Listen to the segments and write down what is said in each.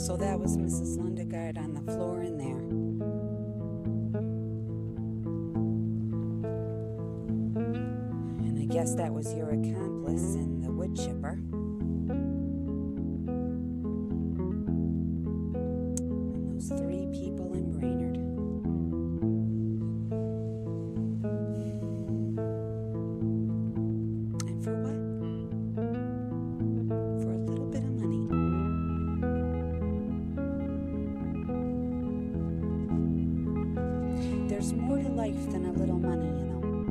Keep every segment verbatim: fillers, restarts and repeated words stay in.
So that was Missus Lundegaard on the floor in there. And I guess that was your accomplice in the wood chipper. And those three people in Brainerd. And for what? For a little bit of money. There's more to life than a little money, you know.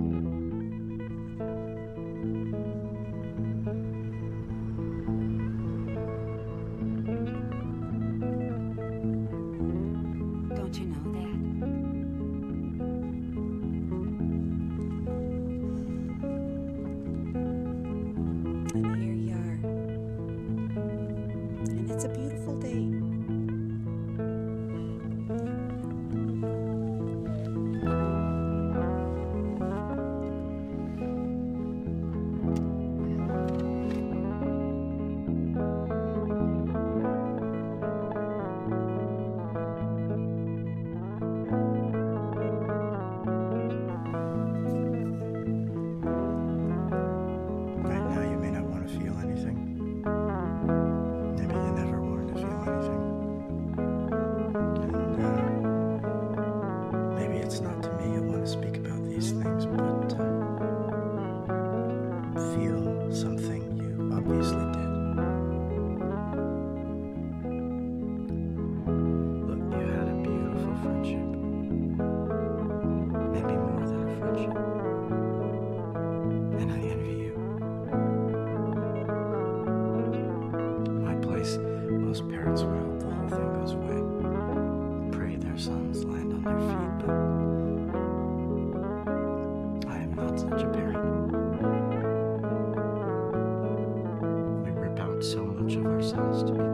Don't you know that? And here you are. And it's a beautiful day. Right now you may not want to feel anything. Maybe you never wanted to feel anything. And uh, maybe it's not to me you want to speak about these things, but uh, feel something you obviously did. Look, you had a beautiful friendship. Maybe more than a friendship. And I envy you. My place, most parents would hope the whole thing goes away. Pray their sons land on their feet, but I am not such a parent. We rip out so much of ourselves to be